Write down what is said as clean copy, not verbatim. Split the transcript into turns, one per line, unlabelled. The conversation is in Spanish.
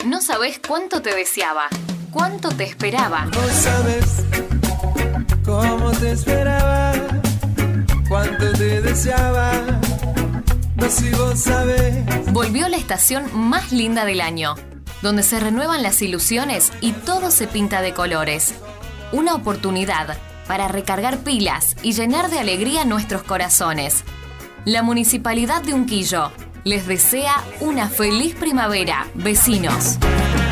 No sabés cuánto te deseaba, cuánto te esperaba.
No sabes cómo te esperaba, cuánto te deseaba. No si vos sabés.
Volvió la estación más linda del año, donde se renuevan las ilusiones y todo se pinta de colores. Una oportunidad para recargar pilas y llenar de alegría nuestros corazones. La Municipalidad de Unquillo les desea una feliz primavera, vecinos.